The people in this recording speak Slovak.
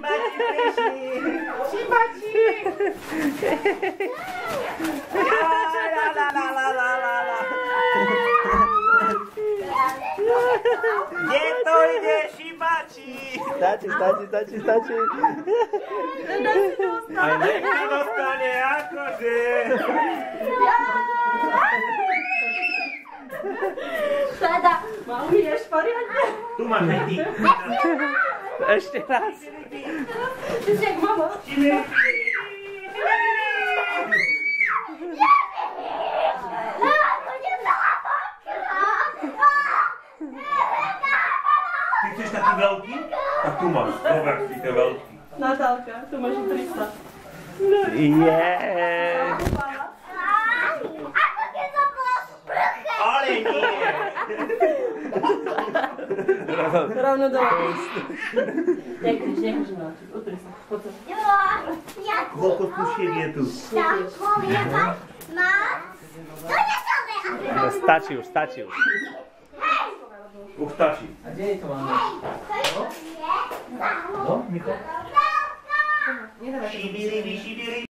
Šibači prišli. Šibači. Kde to ide, šibači? Stačí. Aj niekto dostane, akože. Teda, umieš poriadne? Tu máš aj ty. Ešte raz. Ty si jak mama. Ty chceš taký veľký? Tak tu máš, dober si to veľký. Natálka, tu máš 300. Yeah. Ale nie. Rovno dole. Nekrič na oči. Utri sa. Poď sa. Koľko tušiek je tu? Stačí už. Už stačí. A kde je to máme? No, Niko? Šibiri, vyšibiri.